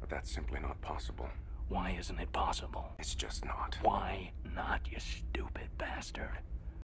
But that's simply not possible. Why isn't it possible? It's just not. Why not, you stupid bastard?